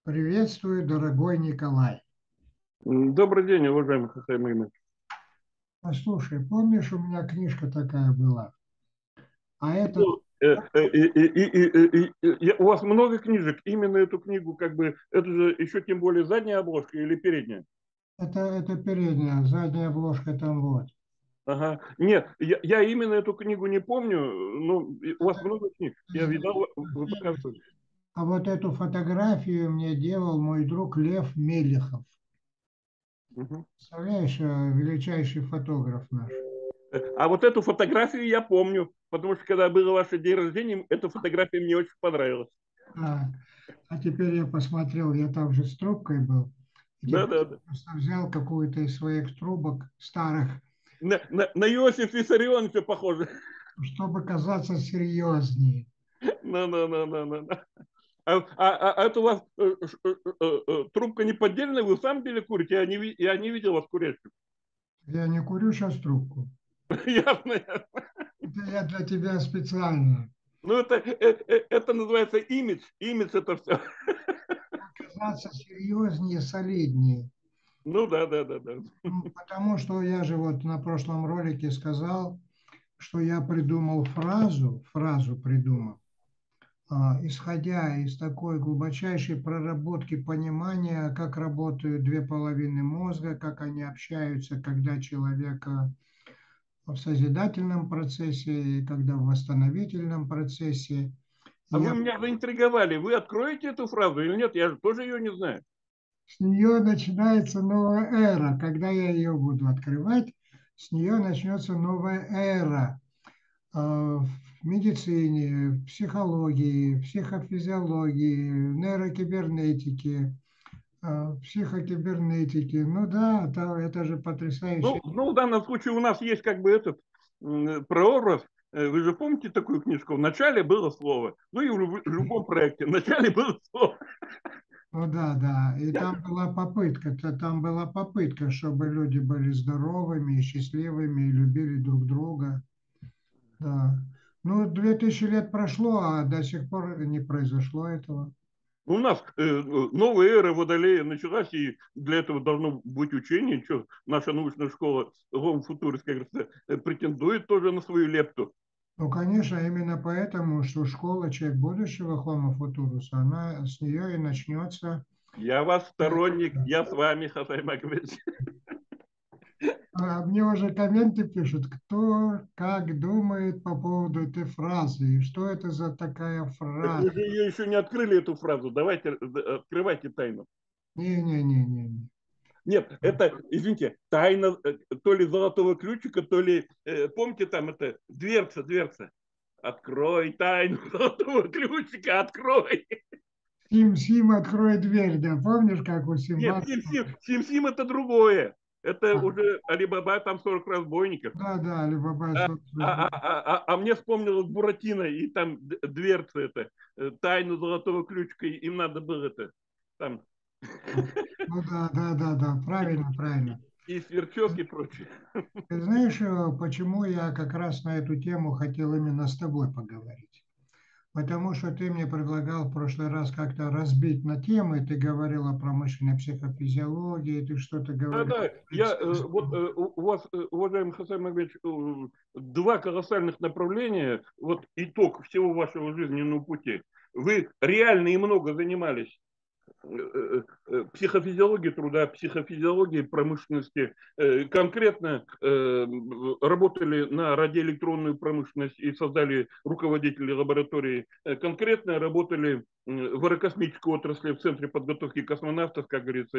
Приветствую, дорогой Николай. Добрый день, уважаемый Хасай Магомедович. Послушай, помнишь, у меня книжка такая была? А это, Ну, у вас много книжек, именно эту книгу, как бы, это же еще тем более задняя обложка или передняя? это передняя, задняя обложка там вот. Ага. Нет, я именно эту книгу не помню, но у вас Это, много книг. Я видал, вы фильм. показывали. А вот эту фотографию мне делал мой друг Лев Мелехов. Мгм. Представляешь, величайший фотограф наш. А вот эту фотографию я помню, потому что когда было ваше день рождения, эта фотография мне очень понравилась. А, а теперь я посмотрел, я там же с трубкой был. И Да, теперь да, да. просто взял какую-то из своих трубок старых, На Иосифа Виссарионовича похоже. чтобы казаться серьезнее. На. А это у вас трубка не поддельная, вы сам деле курите, я не видел вас курящим. Я не курю сейчас трубку. Ясно, ясно. Это я для тебя специально. Ну, это называется имидж. Имидж это все. Казаться серьезнее, солиднее. Ну, да, да, да, да. Потому что я же вот на прошлом ролике сказал, что я придумал фразу придумал, исходя из такой глубочайшей проработки понимания, как работают две половины мозга, как они общаются, когда человек в созидательном процессе и когда в восстановительном процессе. А вы Я меня заинтриговали. Вы откроете эту фразу или нет? Я же тоже ее не знаю. С нее начинается новая эра. Когда я ее буду открывать, с нее начнется новая эра в медицине, в психологии, в психофизиологии, в нейрокибернетике, психокибернетике. Ну да, это же потрясающе. Ну, в данном случае у нас есть как бы этот прообраз. Вы же помните такую книжку? В начале было слово. Ну и в любом проекте. В начале было слово. Ну да, да. И там была попытка, чтобы люди были здоровыми и счастливыми и любили друг друга. Да. Ну, 2000 лет прошло, а до сих пор не произошло этого. У нас новая эра Водолея началась, и для этого должно быть учение. Что, наша научная школа Home Futurist, как говорится, претендует тоже на свою лепту. Ну, конечно, именно поэтому, что школа «Человек будущего» Homo Futurus, она с нее и начнется. Я вас сторонник, я с вами, Хасай Макович. А мне уже комменты пишут, кто как думает по поводу этой фразы, и что это за такая Так фраза. вы же ее еще не открыли, эту фразу. Давайте, открывайте тайну. Не-не-не-не. Нет, это, извините, тайна то ли золотого ключика, то ли, помните, там это дверца. Открой тайну золотого ключика, открой. Сим-Сим, открой дверь, да, помнишь, как у Нет, Симбада? Сим это другое. Это А, уже Алибаба, там 40 разбойников. да, да, Алибаба. А мне вспомнилось Буратино, и там дверца это, тайну золотого ключика, им надо было это, там, Ну да, да, да, да, правильно, правильно. и сверчок, и прочее. Ты знаешь, почему я как раз на эту тему хотел именно с тобой поговорить? Потому что ты мне предлагал в прошлый раз как-то разбить на темы, ты говорил о промышленной психофизиологии, ты что-то Да, говорил да, о предсказании. вот у вас, уважаемый Хасан Магомедович, два колоссальных направления, вот итог всего вашего жизненного пути. Вы реально и много занимались психофизиологии труда, психофизиологии промышленности, конкретно работали на радиоэлектронную промышленность и создали руководители лаборатории, конкретно работали в аэрокосмической отрасли в Центре подготовки космонавтов, как говорится,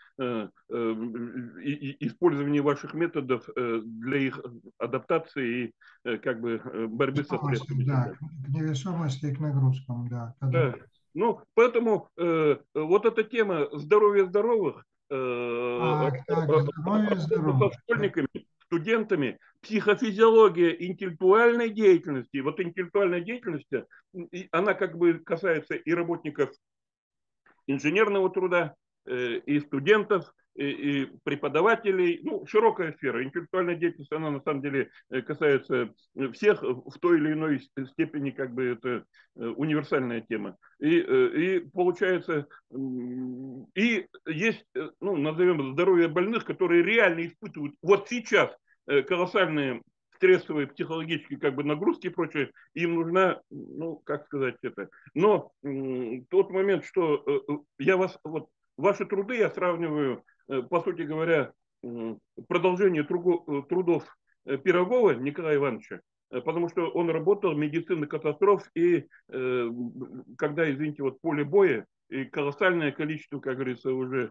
и использование ваших методов для их адаптации и как бы борьбы со Невесомости, стрессами и так да, далее. к невесомости и к нагрузкам, да. Да. Ну, поэтому вот эта тема здоровья здоровых, Так, здоровье, со здоровье. школьниками, студентами, психофизиология интеллектуальной деятельности. Вот интеллектуальная деятельность, она как бы касается и работников инженерного труда, и студентов, и преподавателей, ну, широкая сфера. Интеллектуальная деятельность, она на самом деле касается всех в той или иной степени, как бы это универсальная тема. И получается, и есть, ну, назовем, здоровье больных, которые реально испытывают вот сейчас колоссальные стрессовые психологические как бы нагрузки и прочее, им нужна, ну, как сказать это. Но тот момент, что я вас, вот, ваши труды я сравниваю, по сути говоря, продолжение трудов Пирогова Николая Ивановича, потому что он работал в медицине катастроф, и когда, извините, вот поле боя, и колоссальное количество, как говорится, уже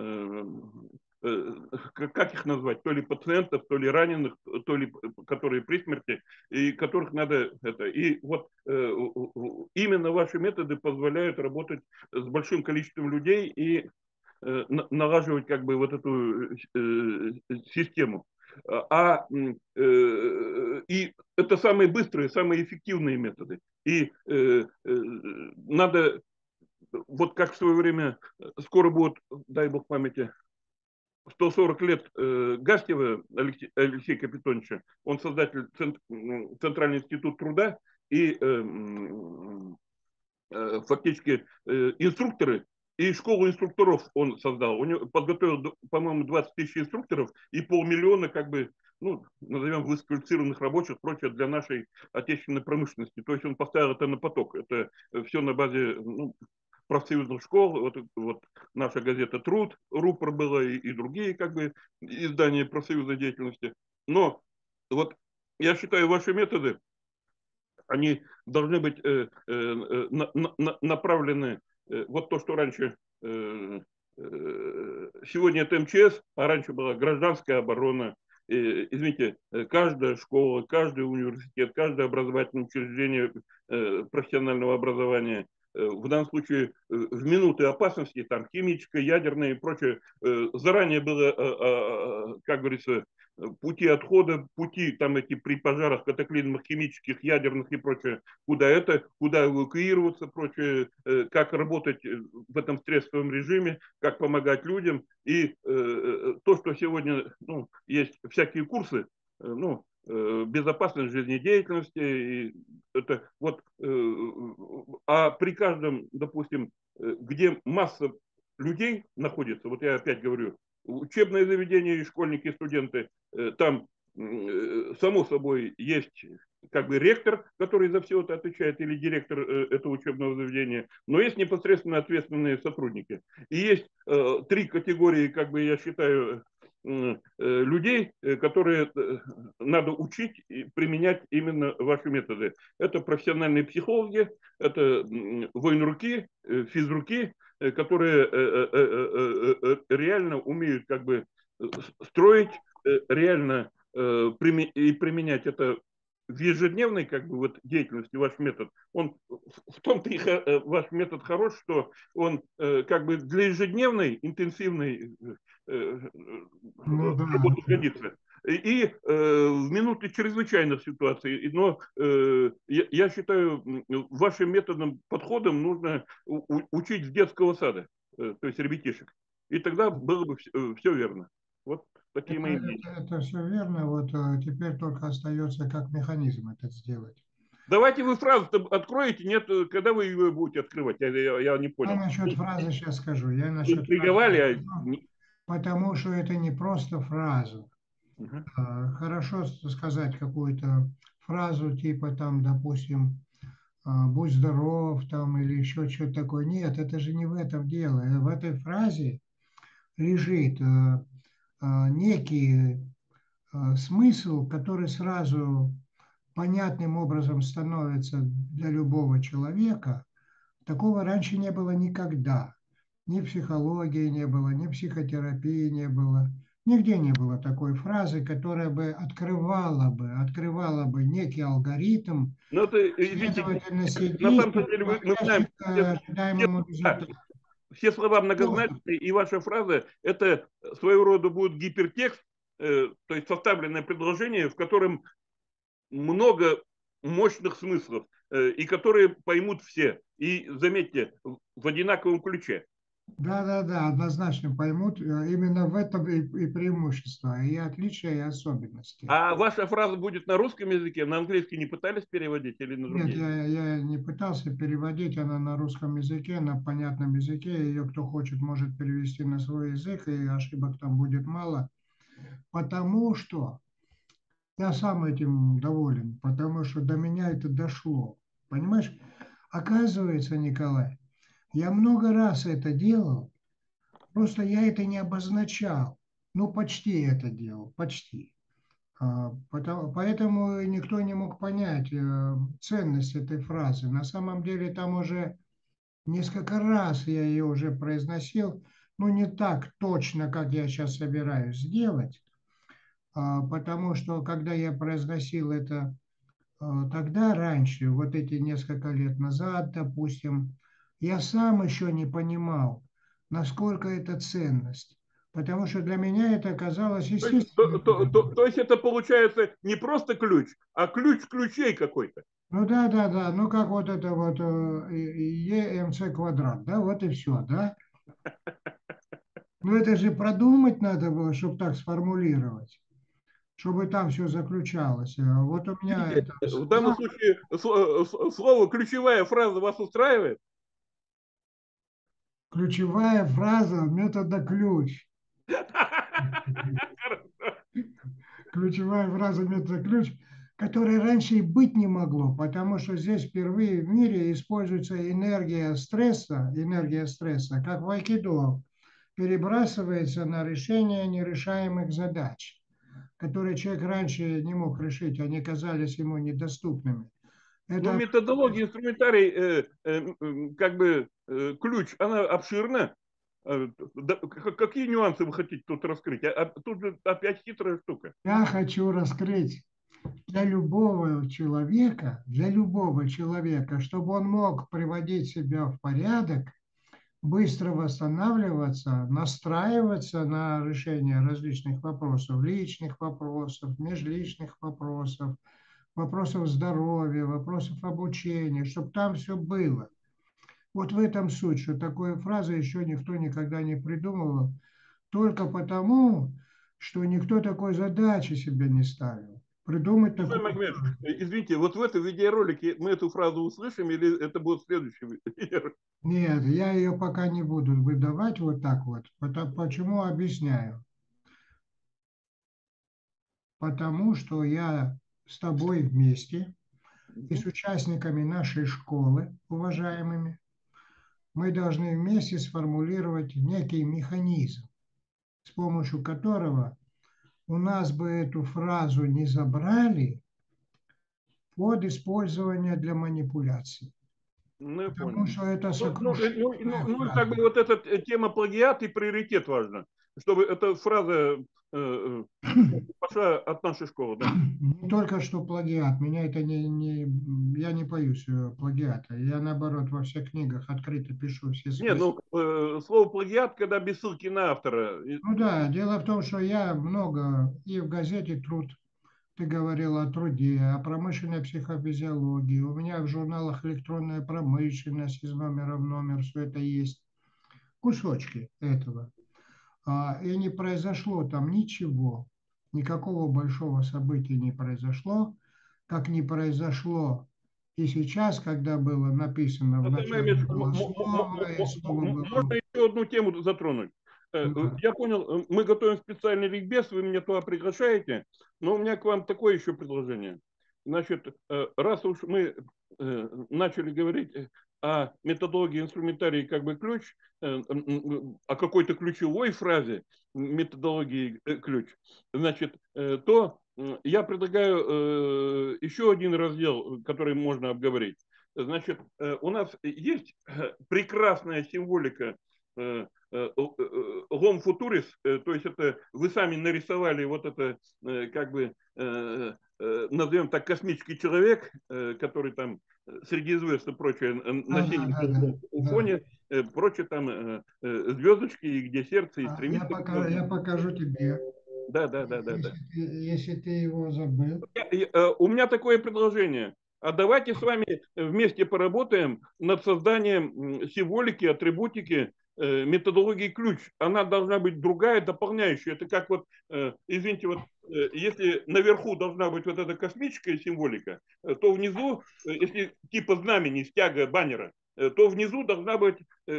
как их назвать, то ли пациентов, то ли раненых, то ли которые при смерти, и которых надо это. И вот именно ваши методы позволяют работать с большим количеством людей и налаживать как бы вот эту систему. И это самые быстрые, самые эффективные методы. И надо, вот как в свое время, скоро будет, дай бог памяти, 140 лет Гастева Алексея Капитоновича, он создатель Центрального института труда, и фактически инструкторы, и школу инструкторов он создал. Он подготовил, по-моему, 20 тысяч инструкторов и 500 000, как бы, ну, назовем, высоквалифицированных рабочих, прочее, для нашей отечественной промышленности. То есть он поставил это на поток. Это все на базе, ну, профсоюзных школ, вот наша газета «Труд», рупор была, и другие как бы издания профсоюзной деятельности. Но вот я считаю, ваши методы, они должны быть направлены, вот то, что раньше, сегодня это МЧС, а раньше была гражданская оборона. Извините, каждая школа, каждый университет, каждое образовательное учреждение профессионального образования в данном случае в минуты опасности, там химическое, ядерное и прочее, заранее было, как говорится, пути отхода, пути там эти при пожарах, катаклизмах химических, ядерных и прочее, куда эвакуироваться, прочее, как работать в этом стрессовом режиме, как помогать людям. И то, что сегодня, ну, есть всякие курсы, ну, безопасность жизнедеятельности, и это вот, а при каждом, допустим, где масса людей находится, вот я опять говорю, учебное заведение и школьники, и студенты, там, само собой, есть как бы ректор, который за все это отвечает, или директор этого учебного заведения, но есть непосредственно ответственные сотрудники. И есть три категории, как бы я считаю, людей, которые надо учить и применять именно ваши методы. Это профессиональные психологи, это военруки, физруки, которые реально умеют как бы строить, реально и применять это в ежедневной как бы вот деятельности. Ваш метод, он в том-то и ваш метод хорош, что он как бы для ежедневной интенсивной Ну да. работы годится. И в минуты чрезвычайных ситуаций. Но я считаю, вашим методом, подходом нужно учить с детского сада, то есть ребятишек. И тогда было бы все верно. Вот такие мои мнения. Это все верно. Вот теперь только остается, как механизм это сделать. Давайте вы фразу откроете, нет, когда вы ее будете открывать, я не Я понял. насчет фразы сейчас скажу. Я Вы насчет фразы интриговали, скажу, потому что это не просто фраза. Мгм. Хорошо сказать какую-то фразу типа там, допустим, будь здоров там или еще что-то такое. Нет, это же не в этом дело. В этой фразе лежит некий смысл, который сразу понятным образом становится для любого человека. Такого раньше не было никогда. Ни психологии не было, ни психотерапии не было. Нигде не было такой фразы, которая бы открывала бы некий алгоритм, Ну, это, извините, последовательности на самом действий, деле мы знаем приводящих к ожидаемому все, результату. все слова Просто. многозначные, и ваша фраза – это своего рода будет гипертекст, то есть составленное предложение, в котором много мощных смыслов, и которые поймут все. И заметьте, в одинаковом ключе. Да, однозначно поймут. Именно в этом и преимущество, и отличия, и особенности. А ваша фраза будет на русском языке, на английский не пытались переводить или на Нет, другие? я не пытался переводить, она на русском языке, на понятном языке. Ее кто хочет, может перевести на свой язык, и ошибок там будет мало. Потому что я сам этим доволен, потому что до меня это дошло. Понимаешь? Оказывается, Николай, я много раз это делал, просто я это не обозначал. Ну, почти это делал, почти. Поэтому никто не мог понять ценность этой фразы. На самом деле там уже несколько раз я ее уже произносил, но не так точно, как я сейчас собираюсь сделать, потому что когда я произносил это тогда, раньше, вот эти несколько лет назад, допустим, я сам еще не понимал, насколько это ценность. Потому что для меня это оказалось То есть, естественно. то есть это получается не просто ключ, а ключ ключей какой-то. Ну да, ну как вот это вот ЕМЦ квадрат, да, вот и все, да. Но это же продумать надо было, чтобы так сформулировать, чтобы там все заключалось. Вот у меня Видите, это в данном случае слово ключевая фраза вас устраивает? ключевая фраза метода ключ. Ключевая фраза метода ключ, которой раньше и быть не могло, потому что здесь впервые в мире используется энергия стресса, как в айкидо, перебрасывается на решение нерешаемых задач, которые человек раньше не мог решить, они казались ему недоступными. Ну, Это методология, инструментарий, как бы ключ, она обширна. Какие нюансы вы хотите тут раскрыть? Тут же опять хитрая штука. я хочу раскрыть для любого человека, чтобы он мог приводить себя в порядок, быстро восстанавливаться, настраиваться на решение различных вопросов, личных вопросов, межличных вопросов, вопросов здоровья, вопросов обучения, чтобы там все было. Вот в этом суть, что такую фразу еще никто никогда не придумывал, только потому, что никто такой задачи себе не ставил. Придумать Исаак такую Магомедович, фразу. извините, вот в этом видеоролике мы эту фразу услышим или это будет следующий видеоролик? Нет, я ее пока не буду выдавать вот так вот. Почему объясняю? Потому что я с тобой вместе и с участниками нашей школы, уважаемыми, мы должны вместе сформулировать некий механизм, с помощью которого у нас бы эту фразу не забрали под использование для манипуляций. Ну, я Потому понял. что это сокрушительная Как бы фраза. вот эта тема плагиат и приоритет важно, чтобы эта фраза пошла от нашей школы, да. Не только что плагиат. Меня это я не боюсь плагиата. Я наоборот во всех книгах открыто пишу все Не, свои. ну, слово плагиат, когда без ссылки на автора. Ну да, дело в том, что я много и в газете «Труд», ты говорил о труде, о промышленной психофизиологии. У меня в журналах «Электронная промышленность» из номера в номер все это есть. Кусочки этого. И не произошло там ничего. Никакого большого события не произошло, как не произошло и сейчас, когда было написано в начале было слово, и слово Можно было... еще одну тему затронуть? Да. Я понял, мы готовим специальный ликбез, вы меня туда приглашаете, но у меня к вам такое еще предложение. Значит, раз уж мы начали говорить о методологии инструментарии как бы ключ, о какой-то ключевой фразе методологии ключ, значит, то я предлагаю еще один раздел, который можно обговорить. Значит, у нас есть прекрасная символика лом футурис, то есть это вы сами нарисовали вот это, как бы, назовем так, космический человек, который там среди звезд и прочее на синем Да. фоне, прочее там звездочки, и где сердце, и стремится к Я звездам. покажу тебе, Да. если ты его забыл. У меня такое предложение. А давайте с вами вместе поработаем над созданием символики, атрибутики методологии ключ, она должна быть другая, дополняющая. Это как вот, извините, вот если наверху должна быть вот эта космическая символика, то внизу, если типа знамени, стяга, баннера, то внизу должна быть,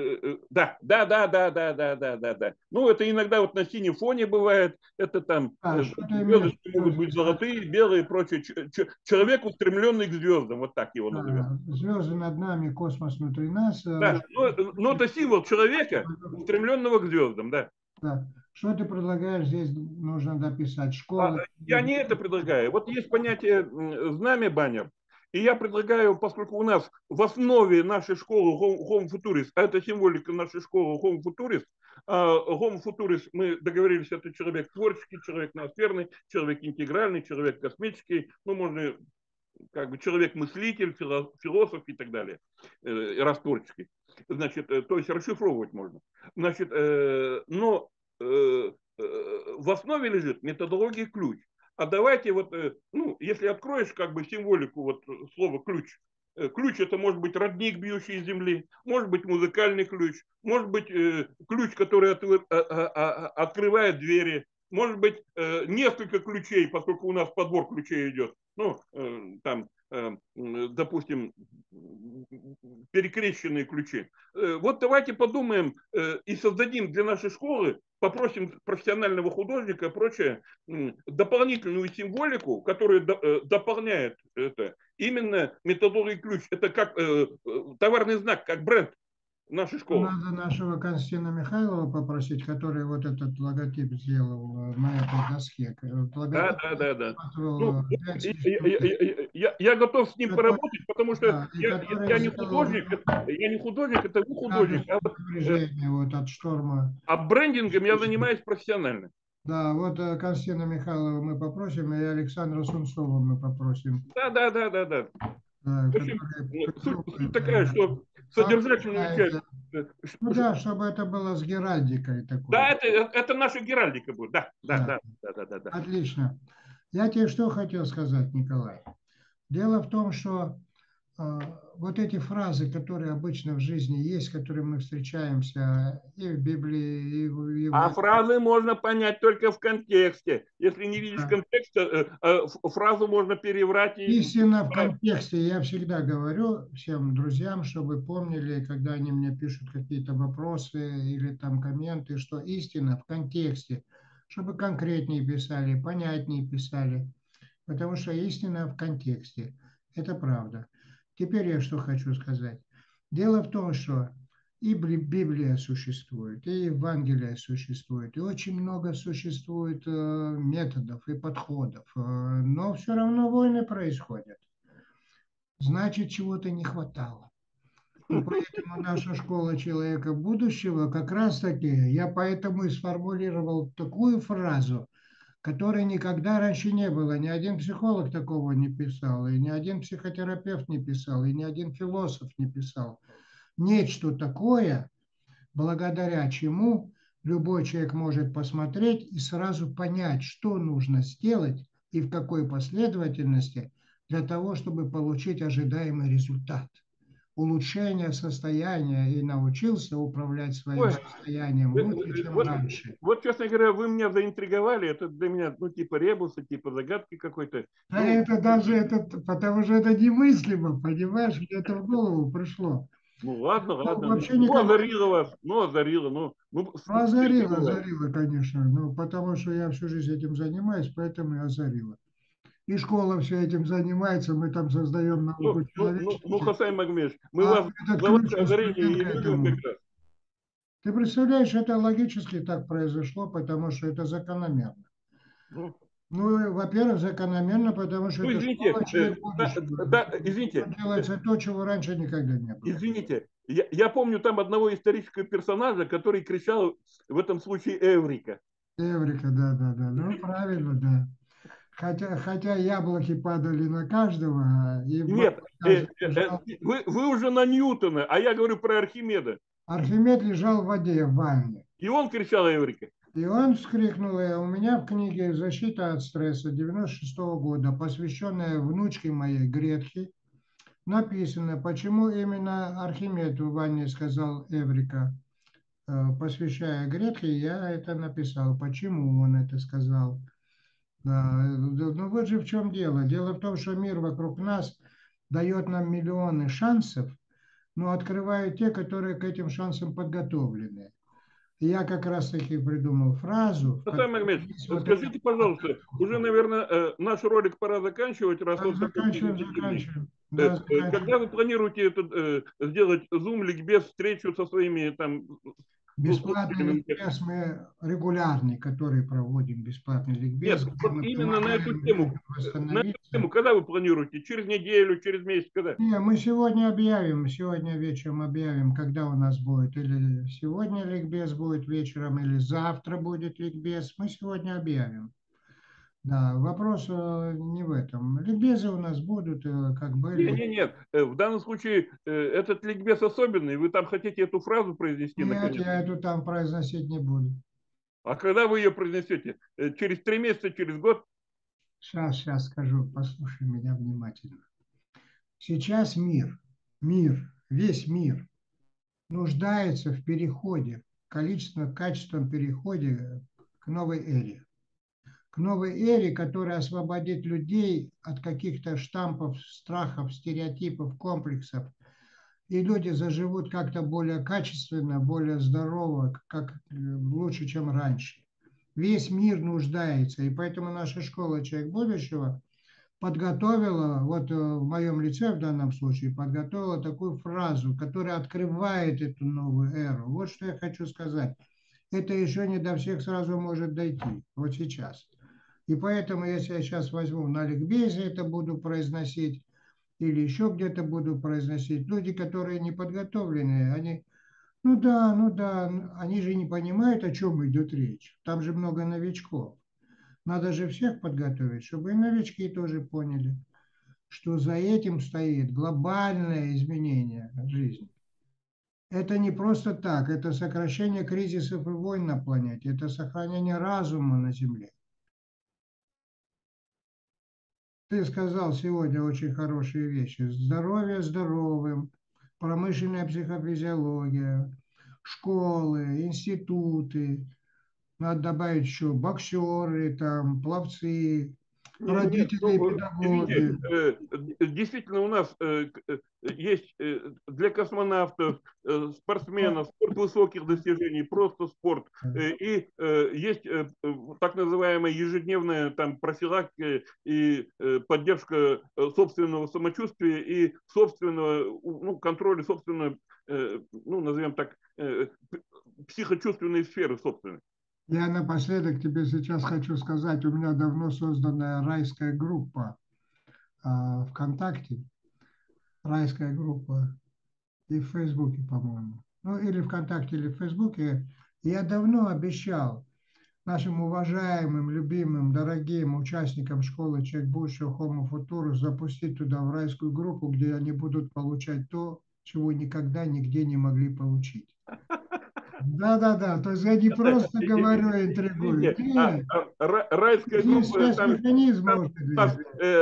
да. Ну, это иногда вот на синем фоне бывает, это там Что ты имеешь в звездочки виду могут быть здесь? золотые, белые и прочее. Человек, устремленный к звездам, вот так его назовем. Звезды над нами, космос внутри нас. Да, но это символ человека, устремленного к звездам, да. Да. Что ты предлагаешь здесь нужно дописать? Школа. Я не это предлагаю. Вот есть понятие знамя, баннер. И я предлагаю, поскольку у нас в основе нашей школы Home Futurist, а это символика нашей школы Home Futurist, Home Futurist, мы договорились, это человек творческий, человек ноосферный, человек интегральный, человек космический, ну, можно как бы человек-мыслитель, философ и так далее, растворческий. Значит, то есть расшифровывать можно. Значит, но в основе лежит методология ключ. А давайте вот, ну, если откроешь как бы символику вот слова ключ, ключ это может быть родник, бьющий из земли, может быть музыкальный ключ, может быть ключ, который открывает двери, может быть несколько ключей, поскольку у нас подбор ключей идет. Ну, там, допустим, перекрещенные ключи. Вот давайте подумаем и создадим для нашей школы, попросим профессионального художника и прочее, дополнительную символику, которая дополняет это. Именно методология ключ. Это как товарный знак, как бренд нашей школы. Надо нашего Константина Михайлова попросить, который вот этот логотип сделал на этой доске. Логотип Да. Ну, я готов с ним поработать, потому что я не художник, это вы художник. Вот от шторма. А брендингом я занимаюсь профессионально. Да, вот Константина Михайлова мы попросим, и Александра Сунцова мы попросим. Да. Да, В общем, суть такая, что содержательную часть. Ну да, чтобы это было с геральдикой такой. Да, это наша геральдика будет. Да. Отлично. Я тебе что хотел сказать, Николай. Дело в том, что вот эти фразы, которые обычно в жизни есть, которые мы встречаемся и в Библии, и в... А фразы можно понять только в контексте. Если не видишь контекста, фразу можно переврать. Истина в контексте. Я всегда говорю всем друзьям, чтобы помнили, когда они мне пишут какие-то вопросы или там комменты, что истина в контексте, чтобы конкретнее писали, понятнее писали. Потому что истина в контексте. Это правда. Теперь я что хочу сказать. Дело в том, что и Библия существует, и Евангелие существует, и очень много существует методов и подходов. Но все равно войны происходят. Значит, чего-то не хватало. И поэтому наша школа человека будущего, как раз таки, я поэтому и сформулировал такую фразу, которой никогда раньше не было. Ни один психолог такого не писал, и ни один психотерапевт не писал, и ни один философ не писал. Нечто такое, благодаря чему любой человек может посмотреть и сразу понять, что нужно сделать и в какой последовательности для того, чтобы получить ожидаемый результат. Улучшение состояния и научился управлять своим состоянием лучше, чем раньше. Вот, честно говоря, вы меня заинтриговали. Это для меня, ну, типа ребуса, типа загадки какой-то. Да ну, это даже, потому что это немыслимо, понимаешь, мне это в голову пришло. Ну, ладно. Вообще ну, озарило вас, озарило. Озарило, конечно. Ну, потому что я всю жизнь этим занимаюсь, поэтому и озарило. И школа все этим занимается, мы там создаем науку человечества. Ну, Хасай Магмеш, мы вас за ваше озарение и любим как раз. Ты представляешь, это логически так произошло, потому что это закономерно. Ну, во-первых, закономерно, потому что это школа человек будущего. Извините. Делается то, чего раньше никогда не было. Извините, я помню там одного исторического персонажа, который кричал в этом случае «Эврика». Эврика, да. Ну, правильно, да. Хотя яблоки падали на каждого. И нет, вы уже на Ньютона, а я говорю про Архимеда. Архимед лежал в воде, в ванне. И он кричал «Эврика». И он вскрикнул, у меня в книге «Защита от стресса» 96-го года, посвященная внучке моей Гретхе, написано, почему именно Архимед в ванне сказал «Эврика». посвящая Грехе, я это написал. Почему он это сказал? Да, ну вот же в чем дело. Дело в том, что мир вокруг нас дает нам миллионы шансов, но открывают те, которые к этим шансам подготовлены. И я как раз таки придумал фразу, в Наталья которой Магомедович, есть вот эта скажите, пожалуйста, уже, наверное, наш ролик пора заканчивать, раз да, он такой заканчиваем, длительный. заканчиваем. Да, Когда заканчиваем. вы планируете сделать Zoom, ликбез, встречу со своими там, ну, Бесплатный слушателями? ликбез мы регулярный, который проводим, бесплатный ликбез, Нет, где вот мы именно на эту помогаем тему. людям На эту восстановиться. тему, когда вы планируете? Через неделю, через месяц, когда? Не, мы сегодня объявим, сегодня вечером объявим, когда у нас будет. Или сегодня ликбез будет вечером, или завтра будет ликбез. Мы сегодня объявим. Да, вопрос не в этом. Ликбезы у нас будут, как Нет, были. нет, нет. В данном случае этот ликбез особенный. Вы там хотите эту фразу произнести Нет, наконец. я эту там произносить не буду. А когда вы ее произнесете? Через 3 месяца, через год? Сейчас скажу, послушай меня внимательно. Сейчас весь мир нуждается в переходе, качественном переходе к новой эре. К новой эре, которая освободит людей от каких-то штампов, страхов, стереотипов, комплексов. И люди заживут как-то более качественно, более здорово, как лучше, чем раньше. Весь мир нуждается, и поэтому наша школа «Человек будущего» подготовила, вот в моем лице в данном случае, подготовила такую фразу, которая открывает эту новую эру. Вот что я хочу сказать. Это еще не до всех сразу может дойти, вот сейчас. И поэтому, если я сейчас возьму на ликбезе это буду произносить, или еще где-то буду произносить, люди, которые не подготовленные, они, ну да, они же не понимают, о чем идет речь. Там же много новичков. Надо же всех подготовить, чтобы и новички тоже поняли, что за этим стоит глобальное изменение жизни. Это не просто так, это сокращение кризисов и войн на планете, это сохранение разума на Земле. Ты сказал сегодня очень хорошие вещи. Здоровье здоровым, промышленная психофизиология, школы, институты. Надо добавить еще боксеры, там, пловцы, Нет, нет, родители и ну, извините, педагоги. действительно у нас есть для космонавтов, спортсменов, спорт высоких достижений, просто спорт. И есть так называемая ежедневная там профилактика и поддержка собственного самочувствия и собственного, ну, контроля собственного, ну, назовем так, психочувственной сферы собственной. Я напоследок тебе сейчас хочу сказать, у меня давно созданная райская группа ВКонтакте, райская группа и в Фейсбуке, по-моему. Ну, или ВКонтакте, или в Фейсбуке. Я давно обещал нашим уважаемым, любимым, дорогим участникам школы «Человек будущего» Homo Futurus запустить туда в райскую группу, где они будут получать то, чего никогда нигде не могли получить. Да-да-да, то есть я не просто говорю, интригую. Извините, Нет, райская здесь группа, там, спецмеханизм там может у нас быть.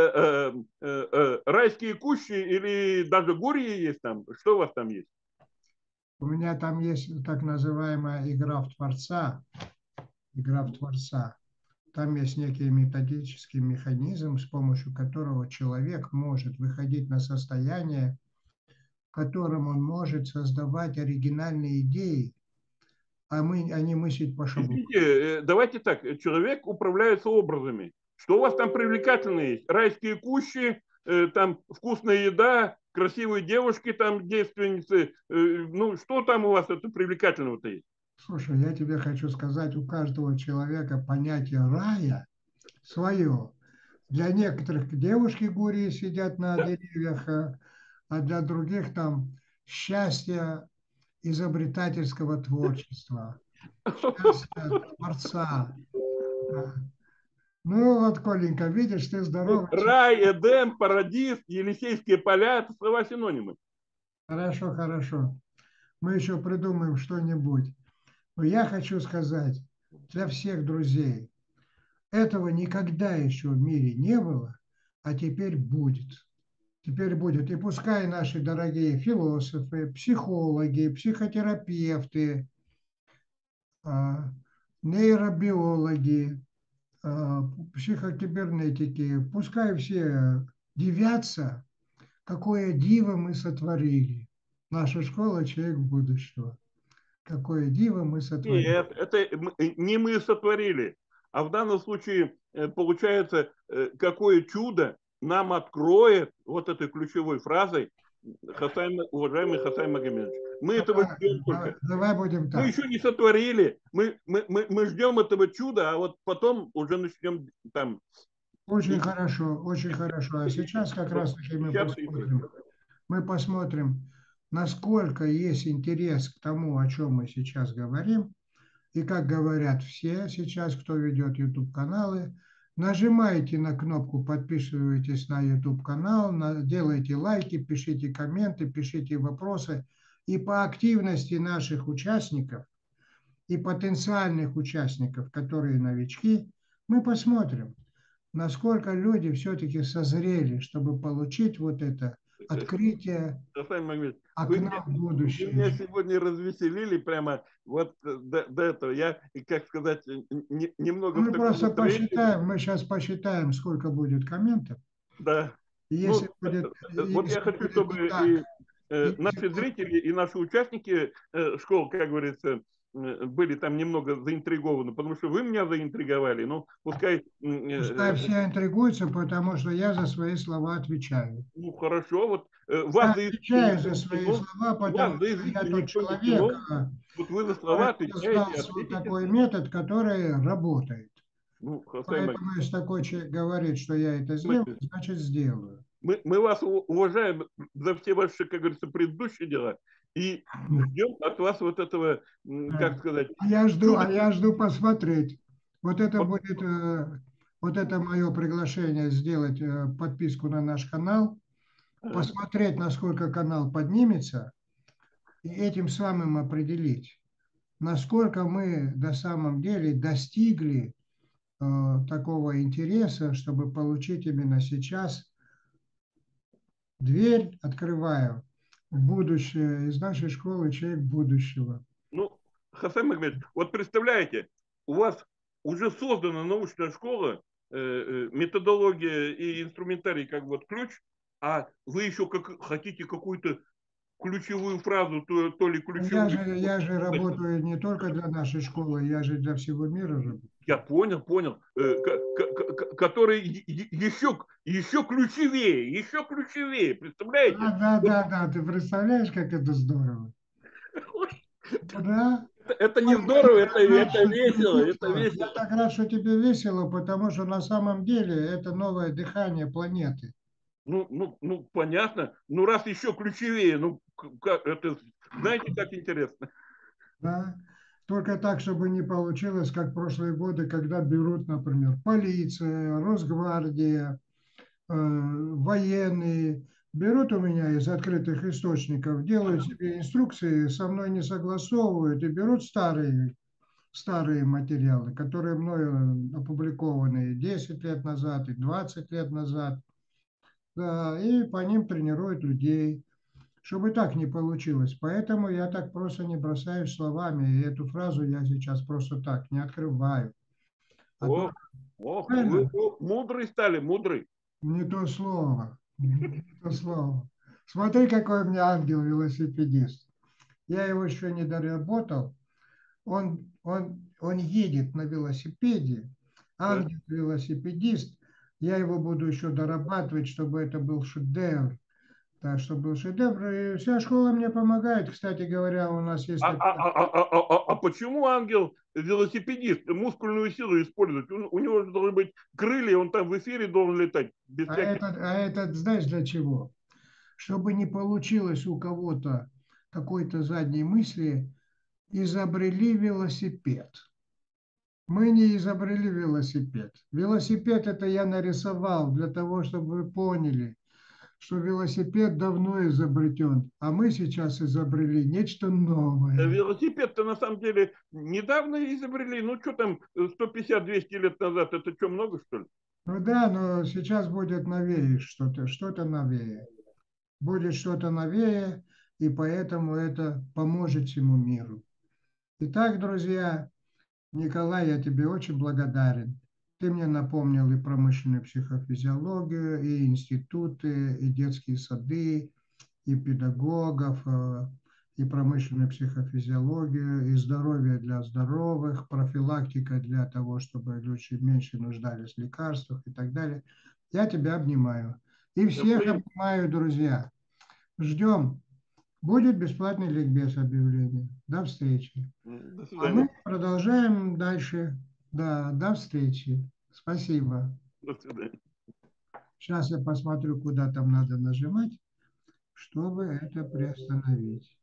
райские кущи или даже гурьи есть там? Что у вас там есть? У меня там есть так называемая игра в Творца. Игра в Творца. Там есть некий методический механизм, с помощью которого человек может выходить на состояние, в котором он может создавать оригинальные идеи, а не мыслить по шаблону. Извините, давайте так, человек управляется образами. Что у вас там привлекательное есть? Райские кущи, там вкусная еда, красивые девушки, там девственницы. Ну, что там у вас это привлекательного-то есть? Слушай, я тебе хочу сказать, у каждого человека понятие рая свое. Для некоторых девушки гурии сидят на деревьях, а для других там счастье изобретательского творчества, счастье творца. Да. Ну вот, Коленька, видишь, ты Ну, здоровый рай, человек. Эдем, Парадис, Елисейские поля – это слова-синонимы. Хорошо, хорошо. Мы еще придумаем что-нибудь. Но я хочу сказать для всех друзей, этого никогда еще в мире не было, а теперь будет. Теперь будет. И пускай наши дорогие философы, психологи, психотерапевты, нейробиологи, психокибернетики. Пускай все дивятся, какое диво мы сотворили. Наша школа «Человек будущего». Какое диво мы сотворили. Нет, это не мы сотворили, а в данном случае получается, какое чудо нам откроет вот этой ключевой фразой уважаемый Хасан Магомедович. Мы этого ждем только. Давай будем Мы так. еще не сотворили, мы ждем этого чуда, а вот потом уже начнем там. Очень хорошо, очень хорошо. А сейчас как раз таки мы посмотрим, насколько есть интерес к тому, о чем мы сейчас говорим. И как говорят все сейчас, кто ведет YouTube-каналы, нажимайте на кнопку «Подписывайтесь на YouTube-канал», делайте лайки, пишите комменты, пишите вопросы. И по активности наших участников и потенциальных участников, которые новички, мы посмотрим, насколько люди все-таки созрели, чтобы получить вот это открытие окна в будущее. Вы меня сегодня развеселили прямо вот до этого. Я, как сказать, немного... Мы просто посчитаем, мы сейчас посчитаем, сколько будет комментов. Да. Если будет, вот я хочу, чтобы и наши зрители, и наши участники школ, как говорится, были там немного заинтригованы, потому что вы меня заинтриговали. Ну, пускай... Пускай все интригуются, потому что я за свои слова отвечаю. Ну, хорошо. Вот я отвечаю за свои слова, потому что я тот человек, вот вы за слова отвечаете. Вот такой метод, который работает. Ну, поэтому если такой человек говорит, что я это сделаю, значит сделаю. Мы вас уважаем за все ваши, как говорится, предыдущие дела и ждем от вас вот этого, как сказать... я жду посмотреть. Вот это будет, вот это мое приглашение сделать подписку на наш канал, посмотреть, насколько канал поднимется, и этим самым определить, насколько мы на самом деле достигли такого интереса, чтобы получить именно сейчас. Дверь открываю в будущее из нашей школы «Человек будущего». Ну, Хасан Магомедович, вот представляете, у вас уже создана научная школа, методология и инструментарий как вот ключ, а вы еще хотите какую-то ключевую фразу, то ли ключевую... Я же работаю не только для нашей школы, я же для всего мира работаю. Я понял. Который еще ключевее, представляете? Да, ты представляешь, как это здорово? Да? Это не здорово, это весело, Я так рад, что тебе весело, потому что на самом деле это новое дыхание планеты. Ну, понятно. Ну, раз еще ключевее, это, знаете, как интересно. Да. Только так, чтобы не получилось, как в прошлые годы, когда берут, например, полиция, Росгвардия, военные, берут у меня из открытых источников, делают себе инструкции, со мной не согласовывают и берут старые материалы, которые мною опубликованы 10 лет назад и 20 лет назад, да, и по ним тренируют людей. Чтобы так не получилось. Поэтому я так просто не бросаюсь словами. И эту фразу я сейчас просто так не открываю. Вы мудрый стали, мудрый. Не то слово. Не то слово. Смотри, какой у меня ангел-велосипедист. Я его еще не доработал. Он едет на велосипеде. Ангел-велосипедист. Я его буду еще дорабатывать, чтобы это был шедевр. Так что был шедевр, и вся школа мне помогает. Кстати говоря, у нас есть... А почему ангел велосипедист мускульную силу использует? У него же должны быть крылья, он там в эфире должен летать. Это знаешь для чего? Чтобы не получилось у кого-то какой-то задней мысли, изобрели велосипед. Мы не изобрели велосипед. Велосипед это я нарисовал для того, чтобы вы поняли, что велосипед давно изобретен, а мы сейчас изобрели нечто новое. Велосипед-то на самом деле недавно изобрели, ну что там, 150-200 лет назад, это что, много что ли? Ну да, но сейчас будет новее что-то новее. Будет что-то новее, и поэтому это поможет всему миру. Итак, друзья, Николай, я тебе очень благодарен. Ты мне напомнил и промышленную психофизиологию, и институты, и детские сады, и педагогов, и промышленную психофизиологию, и здоровье для здоровых, профилактика для того, чтобы люди меньше нуждались в лекарствах и так далее. Я тебя обнимаю. И всех обнимаю, друзья. Ждем. Будет бесплатный ликбез объявление. До встречи. До А мы свидания. продолжаем дальше. Да, до встречи. Спасибо. До свидания. Сейчас я посмотрю, куда там надо нажимать, чтобы это приостановить.